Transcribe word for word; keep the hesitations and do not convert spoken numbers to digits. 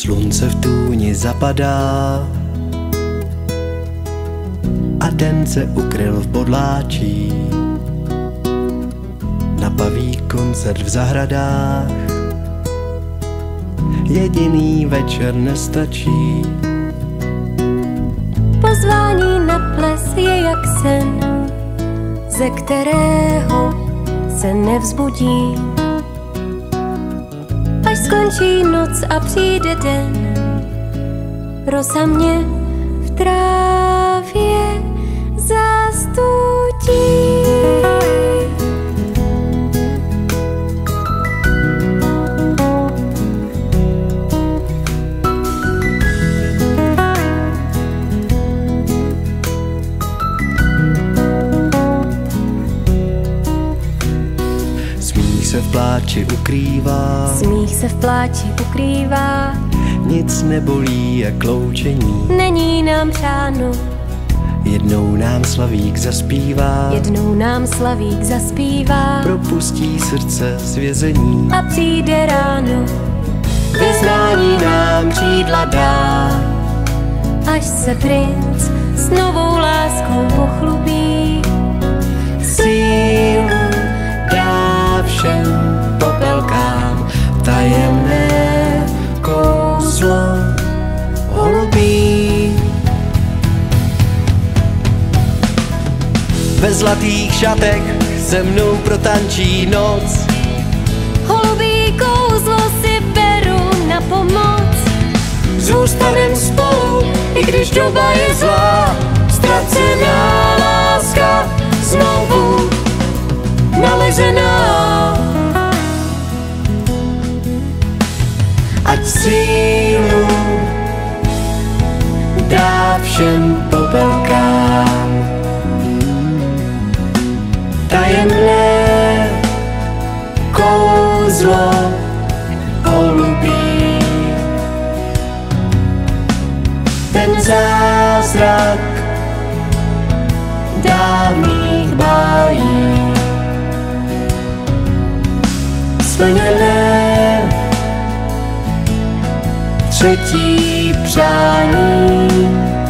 Slunce v tůni zapadá a den se ukryl v bodláčí. Napaví koncert v zahradách, jediný večer nestačí. Pozvání na ples je jak sen, ze kterého se nevzbudí. Až skončí noc a přijde den, rosa mě v trávě zastudí. Smích se v pláči ukrývá, Smích se v pláči ukrývá, nic nebolí jak loučení. není nám přáno, Jednou nám slavík zaspívá, jednou nám slavík zaspívá propustí srdce z vězení. a přijde ráno, Vyznání nám křídla dá, až se princ s novou láskou pochlubí. sílu dá všem popelkám, tajemné kouzlo holubí. Ve zlatých šatech se mnou protančí noc, Holubí kouzlo si beru na pomoc. zůstanem spolu, i když doba je zlá. Ztracená láska znovu nalezená. Ať sílu dá všem popelkám, tajemné kouzlo holubí. Ten zázrak dávných bájí, splněné třetí přání.